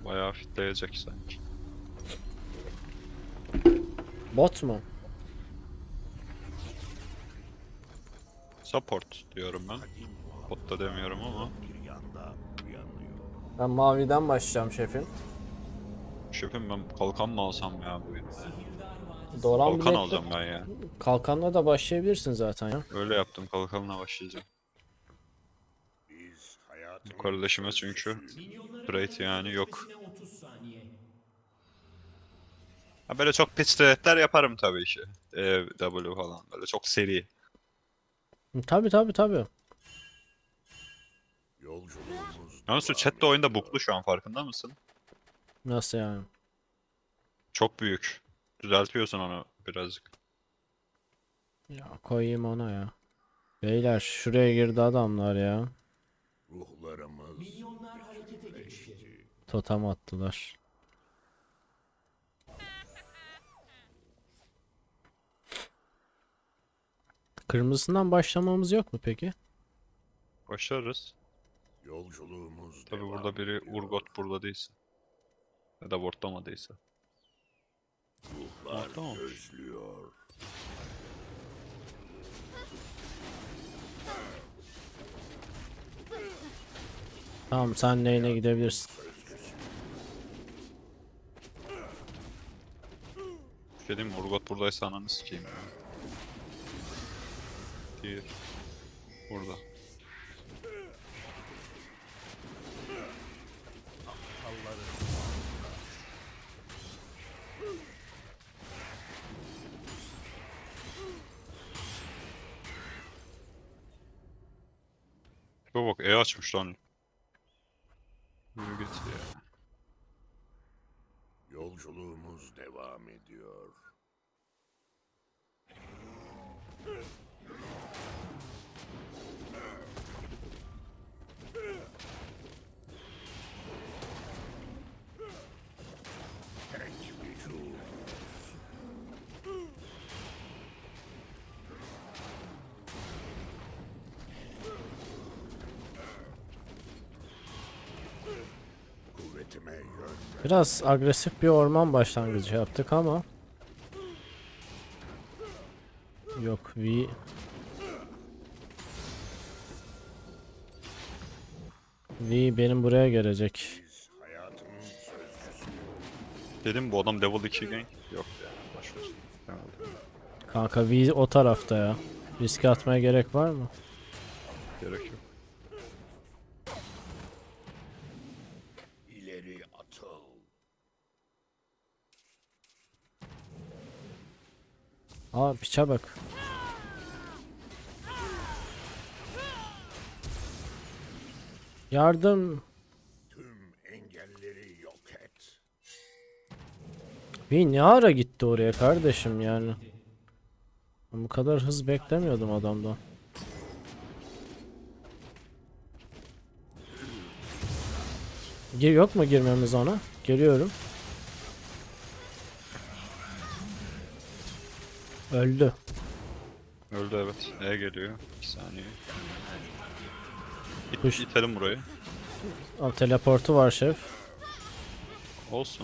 Bayağı fitleyecek sanki. Bot mu? Support diyorum ben. Bot da demiyorum ama. Ben maviden başlayacağım şefim. Şefim ben kalkan mı alsam ya bugün? Doran Kalkan bilekli alacağım ben ya. kalkanla da başlayabilirsin zaten ya. Öyle yaptım, kalkanla başlayacağım. Bu kardeşime çünkü trade yani yok. Ha böyle çok pis trade'ler yaparım tabii ki. W falan böyle çok seri. Tabi tabi tabi. Yalnız şu chat de oyunda bug'lu şu an, farkında mısın? Nasıl yani? Çok büyük. Düzeltiyorsun onu birazcık. Ya koyayım ona ya. Beyler şuraya girdi adamlar ya. Totem attılar. Kırmızısından başlamamız yok mu peki? Başlarız. Tabii burada biri Urgot burada değilse. Ya da wardlamadıysa. Wardlamamış. Tamam sen lane'e gidebilirsin. Bir şey diyeyim mi? Urgot buradaysa ananı sikeyim ya. Değil. Burada. Tipe bak, açmış lan. Yürü git ya. Yolculuğumuz devam ediyor. Tek vücut. Kuvvetime yön. Biraz agresif bir orman başlangıcı yaptık ama yok V benim buraya gelecek. Hayatımın sözcüsü. Dedim bu adam level 2 gank. Yok ya. Boşver. Kanka V o tarafta ya. Riske atmaya gerek var mı? Gerek yok. İleri atıl. Aa piçe bak. Yardım. Tüm engelleri yok et. V ne ara gitti oraya kardeşim yani. Bu kadar hız beklemiyordum adamdan. Yok mu girmemiz ona? Geliyorum. Öldü. Öldü evet. E geliyor. 2 saniye. Kuş. İtelim burayı. Al, teleportu var şef. Olsun.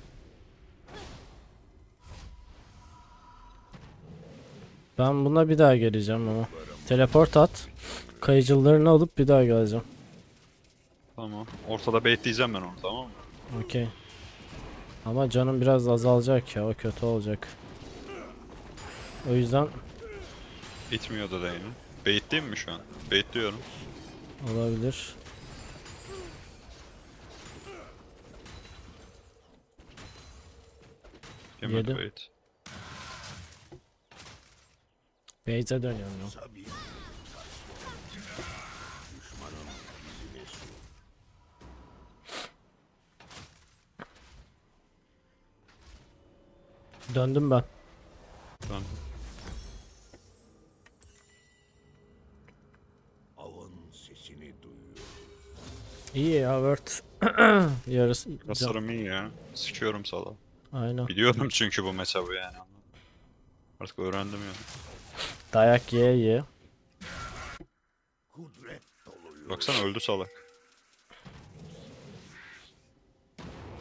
Ben buna bir daha geleceğim ama. Teleport at. Kayıcılarını alıp bir daha geleceğim. Tamam. Ortada baitleyeceğim ben onu, tamam mı? Okey. Ama canım biraz azalacak ya, o kötü olacak. O yüzden İtmiyor da lane'i. Baitleyeyim mi şu an? Baitliyorum. olabilir. Yemedi Yedim. bait. Base'e dönüyorum ya. Sabi. Düşmanın izine su. Döndüm ben. Ben Avın sesini duyuyor. İyi ya Word. Yarısı can. kasarım iyi ya. Sikiyorum sala. Aynen. Biliyorum çünkü bu matchup'ı yani. Artık öğrendim yani. Dayak ye ye. Kudret doluyor. Baksana öldü salak.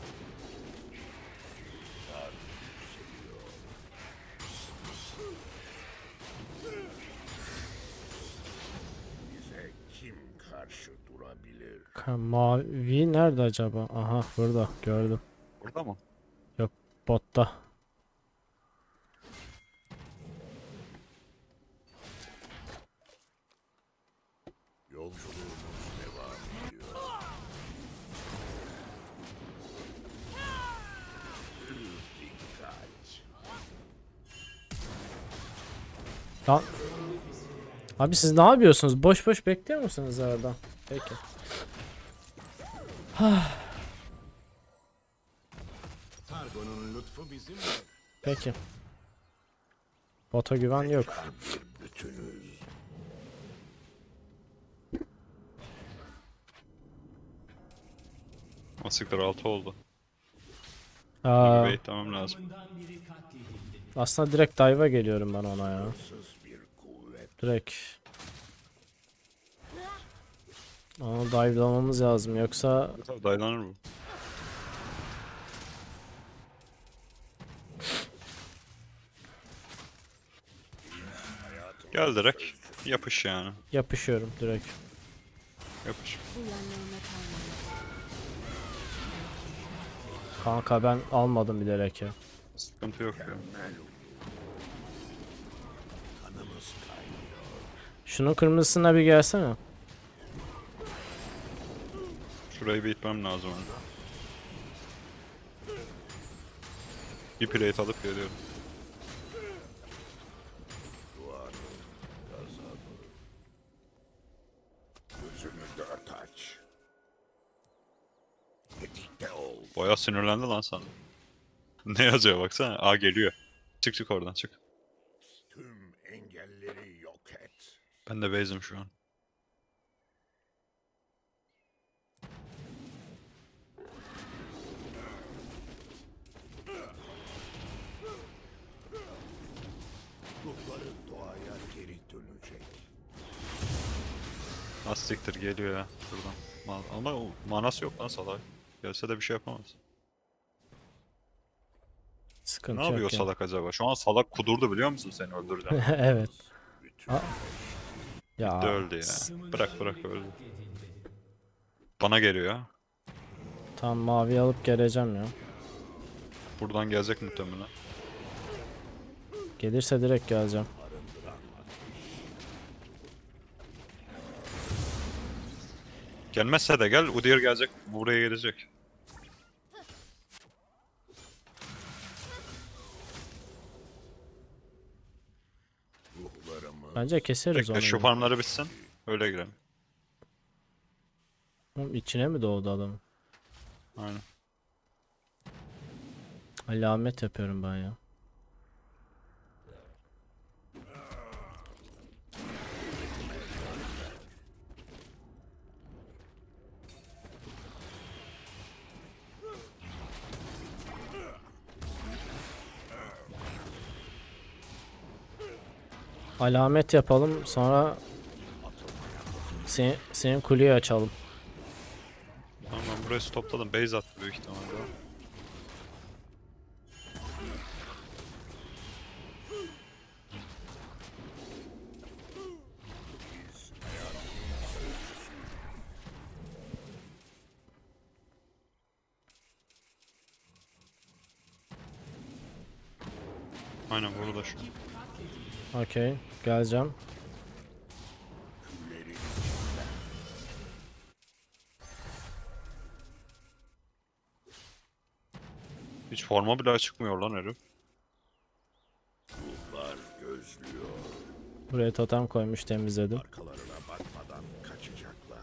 Ha, mavi nerede acaba? Aha burada gördüm. Burada mı? Botta. Yolculuğumuz devam ediyor. Dikkat. Lan. Abi siz ne yapıyorsunuz? Boş boş bekliyor musunuz orada? Peki. Targo'nun lütfu bizimle. Peki. Bota güven yok. Bir bütünüz. O siktir 6 oldu. Aa, Baitlemem lazım. aslında direkt dive'a geliyorum ben ona ya. Sız bir kuvvet. Direkt. Onu dive'lamamız lazım yoksa Tabii dayanır bu. Gel direkt. Yapış yani. yapışıyorum direkt. Yapış. Bu yanlarına kalmalı. Kanka ben almadım bilerek ya. Sıkıntı yok ya. Kanımız kaynıyor. Şunun kırmızısına bir gelsene. Şurayı bir itmem lazım. Hani. Bir plate alıp geliyorum. Gözünü dört aç. Tetikte ol. Bayağı sinirlendi lan sana. Ne yazıyor baksana. Aa geliyor. Çık çık oradan çık. Tüm engelleri yok et. Ben de base'im şu an. Ruhları doğaya geri dönecek. Astiktir geliyor ya şuradan. Ama o manası yok lan salak. Gelse de bir şey yapamaz. Sıkıntı Ne yapıyor yok ya. salak acaba? Şu an salak kudurdu biliyor musun seni öldüreceğim. Evet. Aa. Ya De öldü ya. Bırak bırak öldü. Bana geliyor ya. tam mavi alıp geleceğim ya. Buradan gelecek muhtemelen. Gelirse direkt geleceğim. Gelmezse de gel. Udyr gelecek. Buraya gelecek. Ruhlarımı Bence keseriz Bekle onu. şu ya. farmları bitsin. Öyle girelim. Oğlum içine mi doğdu adam? Aynen. Alamet yapıyorum ben ya. Alamet yapalım sonra senin kuleyi açalım. Tamam ben burayı stopladım. Base attı büyük ihtimalle. Aynen burada şu an. Okey, geleceğim. Hiç forma bile çıkmıyor lan herif. ruhlar gözlüyor. Buraya totem koymuş, temizledim. Arkalarına bakmadan kaçacaklar.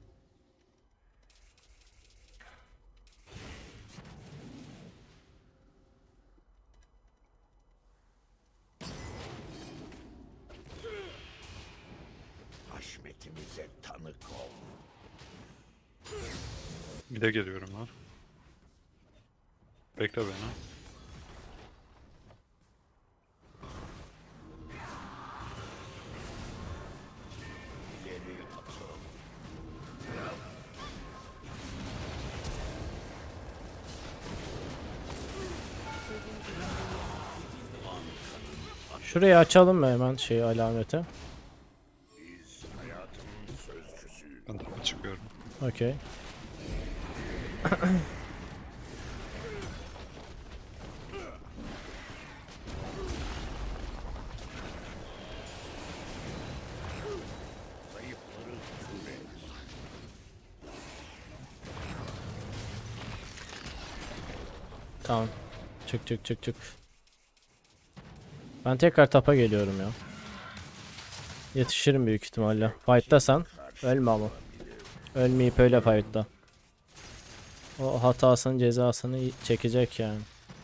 Haşmetimize tanık ol. Bir de geliyorum lan. Bekle beni. İleri atıl. Şurayı açalım mı hemen şeyi, alameti? Biz hayatın sözcüsüyüz. Ben de çıkıyorum. Okey. Zayıfları sürer. Tamam. Çık çık çık çık. Ben tekrar tapa geliyorum ya. Yetişirim büyük ihtimalle. Fight'tasan ölme ama. Ölmeyip öyle fight'ta. O hatasının cezasını çekecek yani.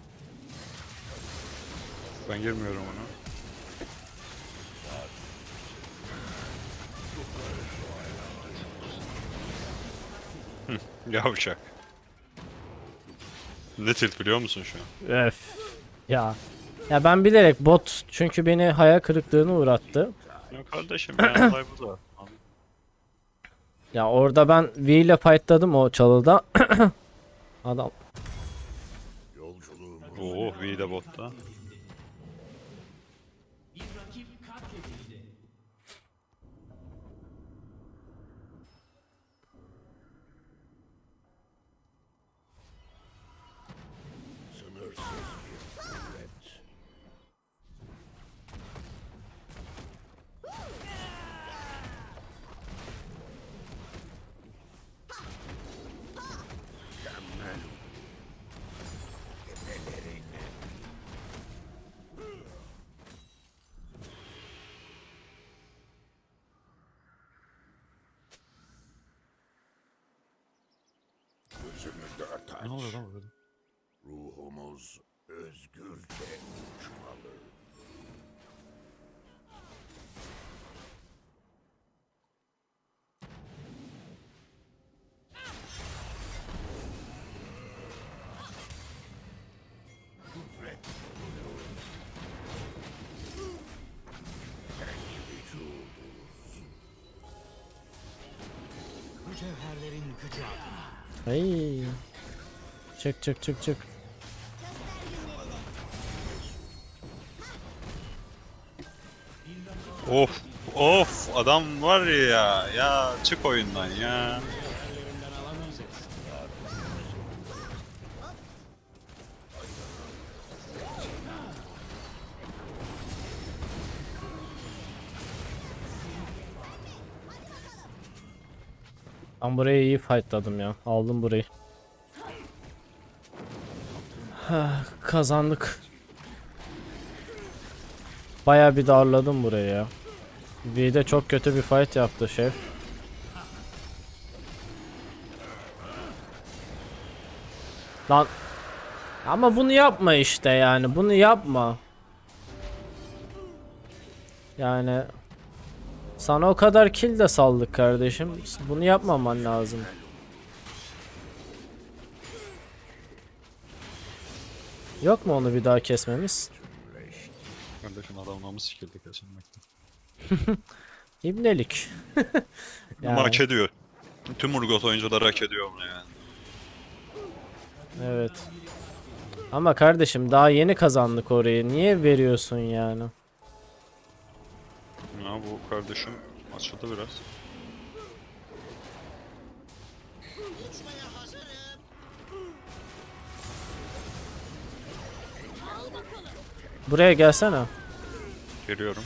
Ben girmiyorum ona. Yavşak. Ne tilt biliyor musun şu an? Öf. Ya. Ya ben bilerek bot çünkü beni hayal kırıklığına uğrattı. Ya kardeşim ya olay bu da. Ya orada ben V ile fightladım o çalıda. Adam Yolculuğumuz Oo V de botta. sınırsız bir kuvvet. Mükemmel. Tepelerine. Gözümü dört aç. Ne oluyor lan burada? Ruhumuz özgürce uçmalı. Kudret dolu. Kendi vücudumuz. Mücevherlerin gücü adına. ay. Çık çık çık çık. Of of adam var ya çık oyundan ya. Ben burayı iyi fightladım ya. Aldım burayı. Kazandık. Bayağı bir darladım burayı ya. V'de çok kötü bir fight yaptı şef. Lan. Ama bunu yapma işte yani. Bunu yapma. Yani sana o kadar kill de saldık kardeşim. Bunu yapmaman lazım. Yok mu onu bir daha kesmemiz? Kardeşim adam namus sikildi kesilmekten. İbnelik. Ama hak ediyor. Tüm Urgot oyuncuları hak ediyor bunu yani. Evet. Ama kardeşim daha yeni kazandık orayı. Niye veriyorsun yani? Ya bu kardeşim açıldı biraz. Buraya gelsene. Geliyorum.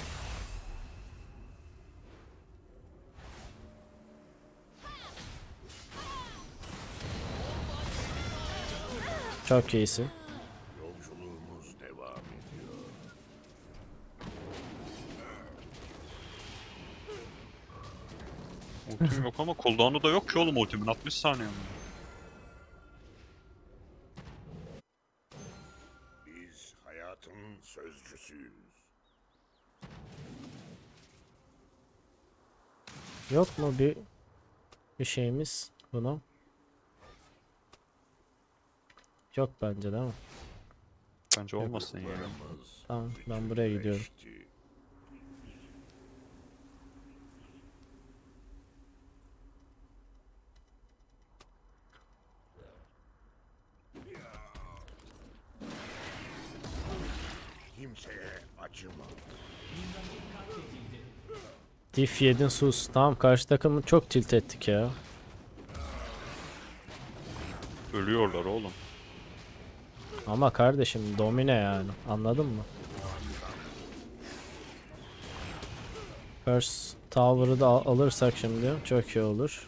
Çok iyisin. Yolculuğumuz devam ediyor. Ultim yok ama cooldown'u da yok ki oğlum ultimin 60 saniye mi? Biz hayatın sözcüsüyüz. Yok mu bir şeyimiz buna? Yok bence değil mi? Bence olmasın yani. Varımız Tamam ben buraya gidiyorum. bütünleşti. Kimseye acıma. Diff yedin sus. Tamam karşı takımı çok tilt ettik ya. Ölüyorlar oğlum. Ama kardeşim domine yani. Anladın mı? First Tower'ı da alırsak şimdi çok iyi olur.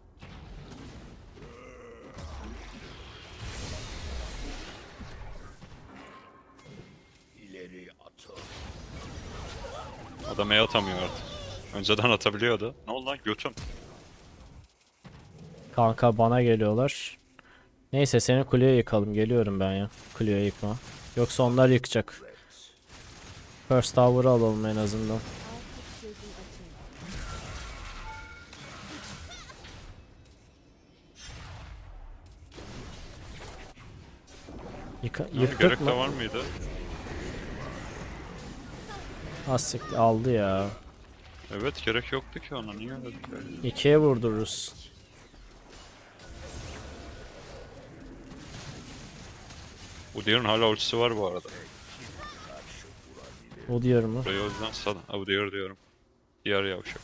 İleri atıl. Adam E atamıyor artık. Önceden atabiliyordu. Ne oldu lan götüm? Kanka bana geliyorlar. Neyse seni kuleye yıkalım. Geliyorum ben ya. Kuleye yıkma. Yoksa onlar yıkacak. First Tower'ı alalım en azından. Artık gözün açıldı. Yıktık Gerek de mı? var mıydı? Siktir, aldı ya. Evet gerek yoktu ki ona. Niye öyle bir şey? 2'ye vurdururuz. Bu diğerinin hala ultisi var bu arada. O diyor mu? Burayı o yüzden salın. Ha bu diğer diyorum. Diğer yavşak.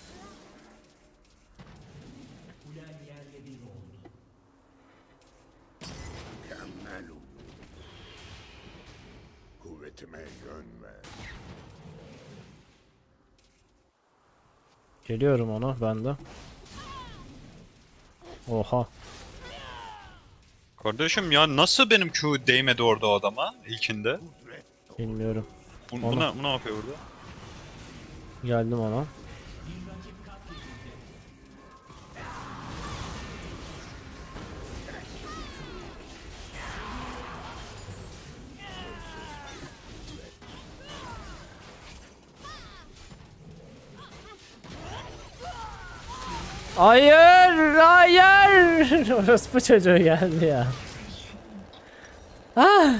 Mükemmel uyum. Kuvvetime yön ver. Geliyorum ona ben de. Oha. Kardeşim ya nasıl benim Q değmedi orada o adama ilkinde? Bilmiyorum. Bu Ona- ne yapıyor burada? Geldim ona. Hayır, hayır. Orospu çocuğu geldi ya. Ah.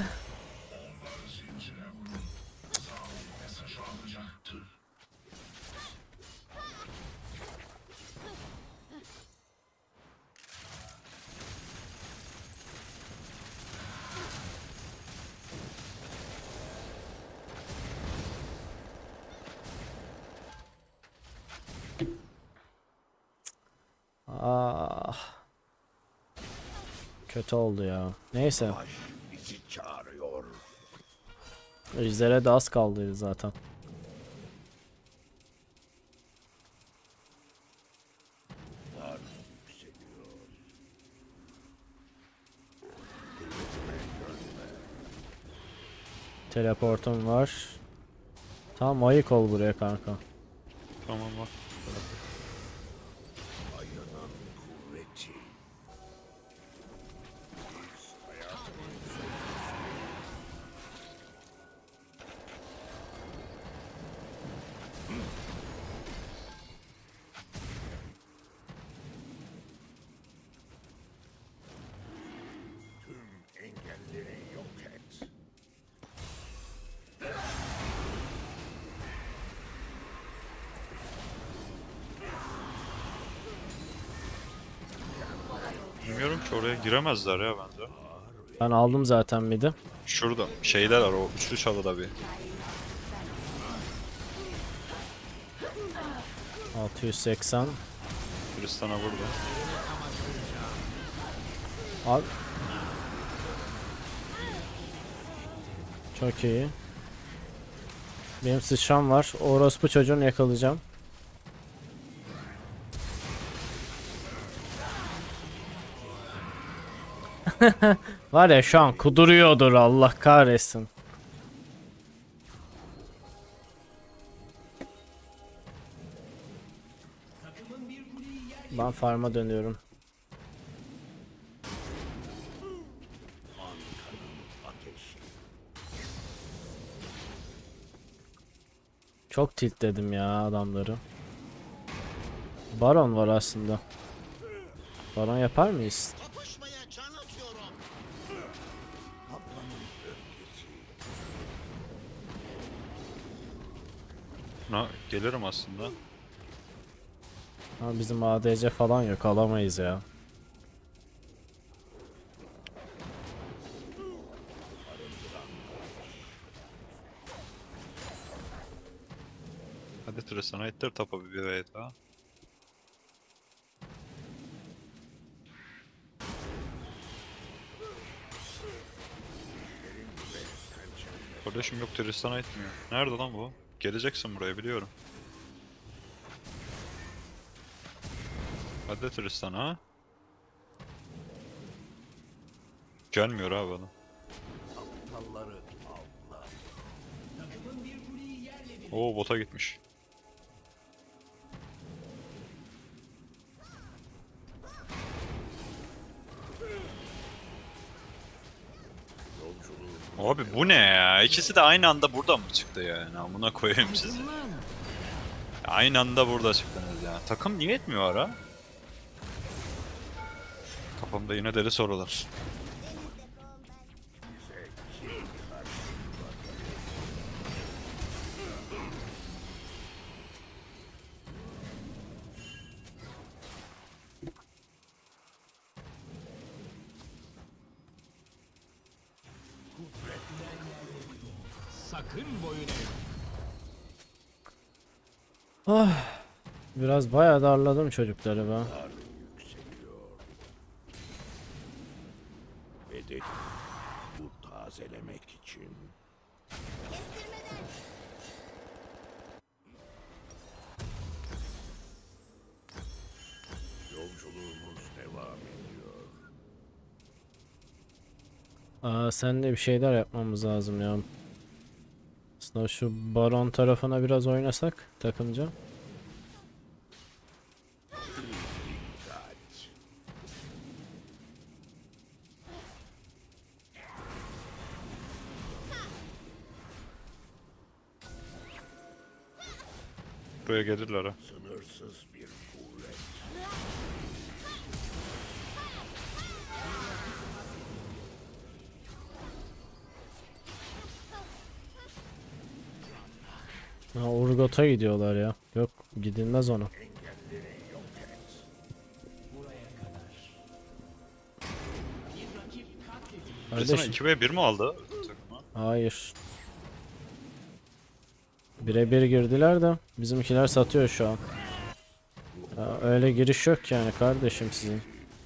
Ah. Kötü oldu ya. Neyse. Baş bizi çağırıyor. Ejder'e de az kaldıydı zaten. Var yükseliyor. Teleportum var. Tamam ayık ol buraya kanka. Tamam bak. Ayının kuvveti. Biz hayatımın tüm engelleri yok et. Bilmiyorum ki oraya giremezler ya bence. Ben aldım zaten midi. Şurada şeyler var o üçlü çalıda bir. 680. Tristan'a burada. Al. Çok iyi. Benim sıçram var. Orospu çocuğunu yakalayacağım. Var ya şu an kuduruyordur Allah kahretsin. Ben farm'a dönüyorum. Ateşi. Çok tilt dedim ya adamları. Baron var aslında. Baron yapar mıyız? Gelirim aslında. Ama bizim ADC falan yok, alamayız ya. Hadi Tristan'a ittir topa bir wave daha. Kardeşim yok, Tristan'a etmiyor. Nerede lan bu? Geleceksin buraya, biliyorum. Hadi Tristan'a. Gelmiyor abi bana. Aptalları avla. Oo, bota gitmiş. Yolculuğu Abi bu ne ya? İkisi de aynı anda burada mı çıktı yani? Amına koyayım sizi. Aynı anda burada çıktınız ya. Takım niye etmiyor ara? Kafamda yine deli sorular. bize kim karşı Sakın boyun eğme. Ah. Biraz bayağı darladım çocukları ben. kar yükseliyor. Bedeli bu tazelemek için yolculuğumuz devam ediyor. Seninle bir şeyler yapmamız lazım ya. Aslında şu baron tarafına biraz oynasak takımca. Dikkat. Buraya gelirler ha. Sınırsız bir kuvvet. Ha, Urgot'a gidiyorlar ya. Yok, gidilmez ona. Engelleri yok et. Tristan'a Kardeşim, 2v1 mi aldı takıma? hayır. Birebir girdiler de bizimkiler satıyor şu an. Ya, öyle giriş yok yani kardeşim sizin.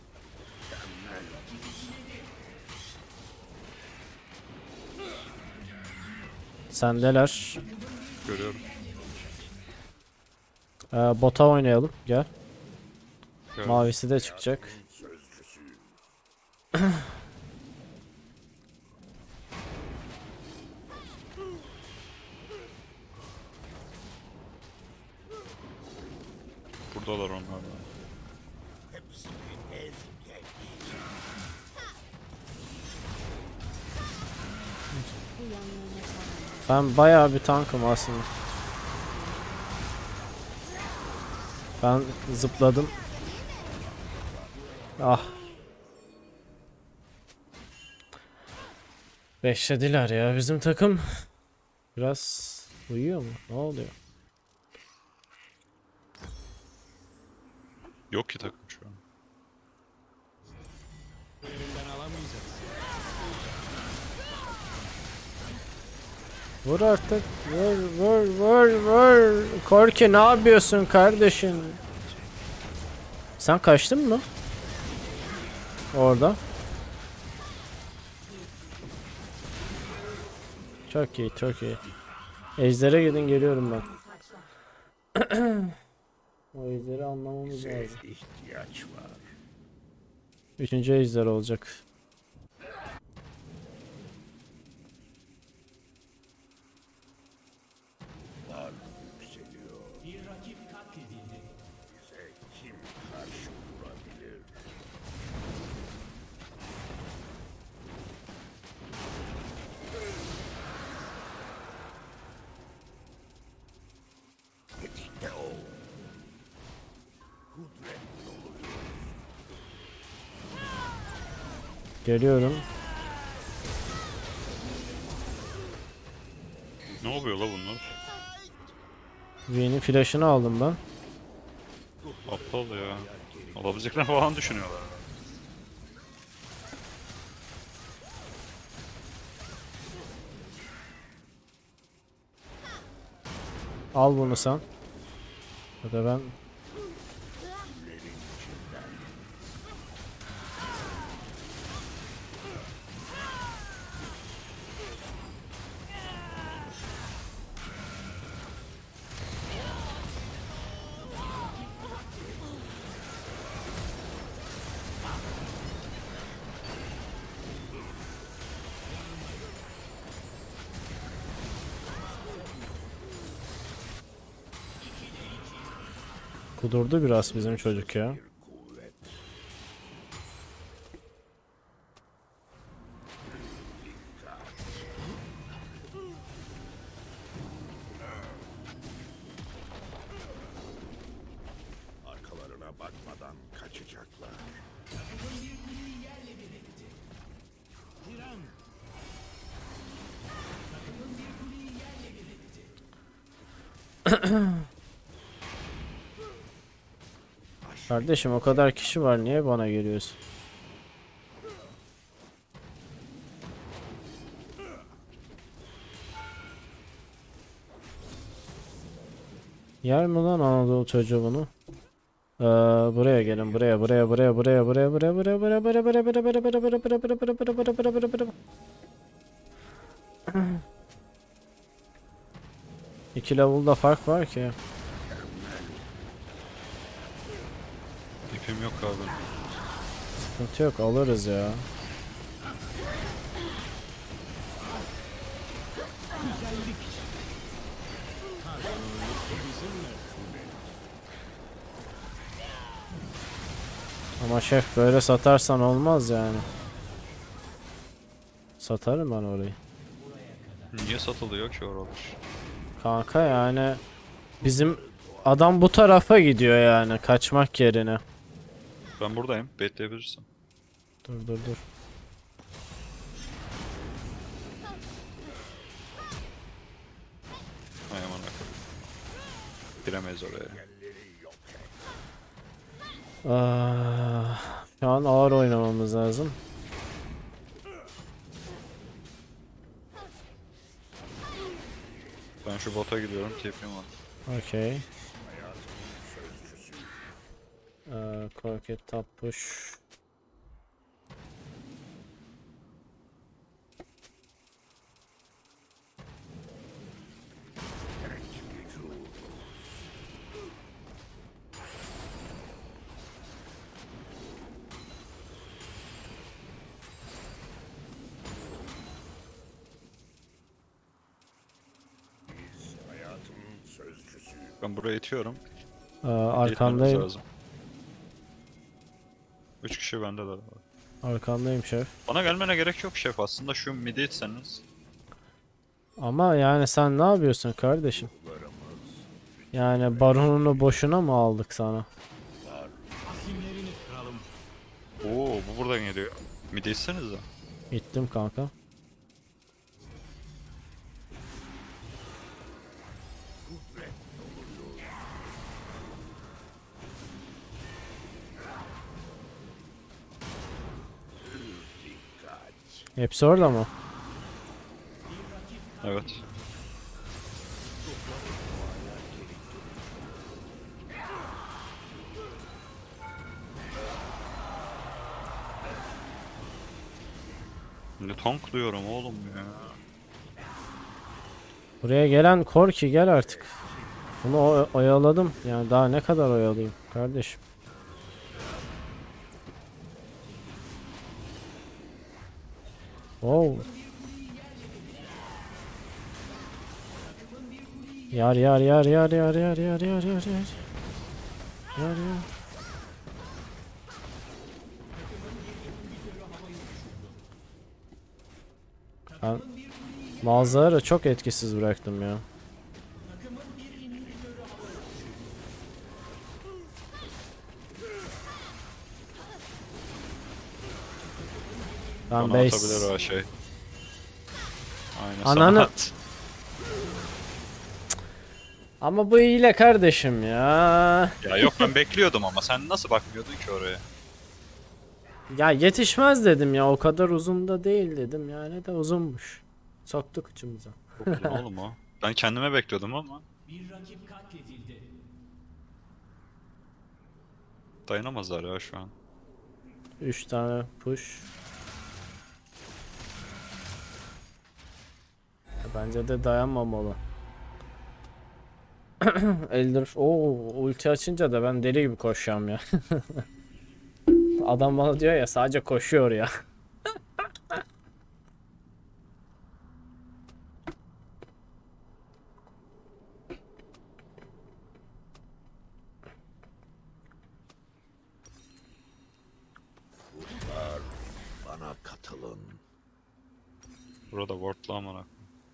Sendeler. Görüyorum. Bota oynayalım. Gel. Gel. Mavisi de çıkacak. Sözcüsü. Buradalar onlar da. Hepsini ez geç. Bu yanlarına kalma. Ben bayağı bir tankım aslında. Ben zıpladım. Ah. Beşlediler ya bizim takım. Biraz uyuyor mu? Ne oluyor? Yok ki takım şu an. Elimden alamayacağız. Vur artık. Vur vur vur vur. Korki ne yapıyorsun kardeşim? Sen kaçtın mı? Orada. Çok iyi, çok iyi. Ejder'e gidin, geliyorum ben. O ejderi anlamamız Bize lazım. ihtiyaç var. Üçüncü ejder olacak. Kar yükseliyor. Bir rakip katledildi. Bize kim karşı durabilir? Tetikte ol. Kudret doluyor. Geliyorum. Ne oluyor la bunlar? V'nin flash'ını aldım ben. Aptal ya. Alabilecekler falan düşünüyorlar. Al bunu sen. Ya da ben. Kudurdu biraz bizim çocuk ya. kuvvet. Arkalarına bakmadan kaçacaklar. Tiran. Kardeşim o kadar kişi var, niye bana geliyorsun? Yer mi lan Anadolu çocuğu bunu? Buraya gelin, buraya. 2 level'da fark var ki. İpim yok abi. Sıkıntı yok, alırız ya. Ama şef böyle satarsan olmaz yani. Satarım ben orayı. Niye satılıyor ki oralar? Kanka yani bizim adam bu tarafa gidiyor yani kaçmak yerine. Ben buradayım. Bekleyebilirsin. Dur. Hay aman akıllı. Giremeyiz oraya. Şu an ağır oynamamız lazım. Ben şu bota gidiyorum. TP'm var. Okey. Crooked top push. Hayatımın sözcüsü. Ben buraya itiyorum. Arkandayım. Gitmemiz lazım. 3 kişi bende de var. Arkandayım şef. Bana gelmene gerek yok şef. Aslında şu midi itseniz. Ama yani sen ne yapıyorsun kardeşim? Yani baronunu boşuna mı aldık sana? Asimlerini kıralım. Oo bu buradan geliyor. Midi itseniz de. Gittim kanka. Hepsi orada mı? Evet. Ne tanklıyorum oğlum ya. Buraya gelen Korki gel artık. Bunu oyaladım. Yani daha ne kadar oyalayayım kardeşim. Wow. Yar. Yar. Ben Malzaraları çok etkisiz bıraktım ya. Ben Bana atabilir base. o şey. Aynen Ananı- sana at. Ama bu hile kardeşim ya. Ya yok ben bekliyordum ama sen nasıl bakmıyordun ki oraya? Ya yetişmez dedim ya, o kadar uzun da değil dedim, yani de uzunmuş. Soktuk ucumuza. Çok uzun oğlum o. Ben kendime bekliyordum ama Bir rakip katledildi. dayanamazlar ya şu an. 3 tane push. Bence de dayanmamalı. Elder. Ulti açınca da ben deli gibi koşacağım ya. Adam bana diyor ya, sadece koşuyor ya. Burada ward'lu amına.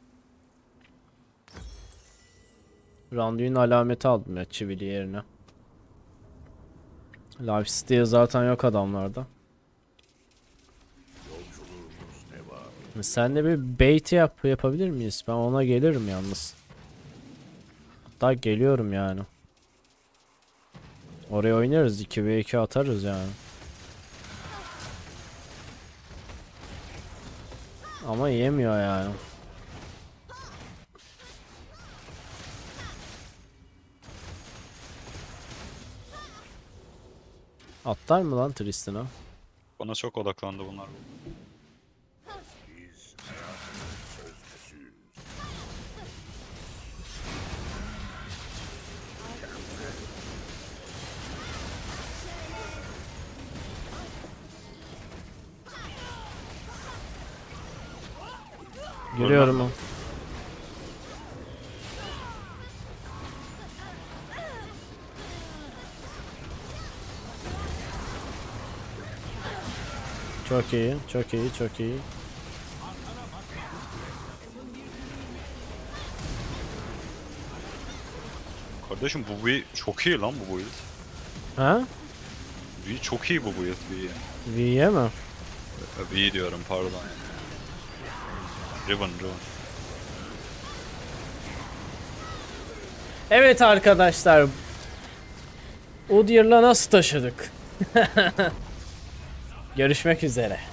Randuin alameti aldım ya çivili yerine. Lifesteal zaten yok adamlarda. Sen de bir bait yapabilir miyiz? Ben ona gelirim yalnız. Hatta geliyorum yani. Oraya oynarız, 2v2 atarız yani. Ama yemiyor yani. Atlar mı lan Tristan'a? Bana çok odaklandı bunlar. Biz hayatın sözcüsüyüz. Geliyorum o. Çok iyi, çok iyi, çok iyi. Kardeşim bu build çok iyi lan bu build. Ha? V çok iyi bu build V. V'ye mi? V diyorum pardon. Riven. Evet arkadaşlar. Udyr'la nasıl taşıdık? Görüşmek üzere.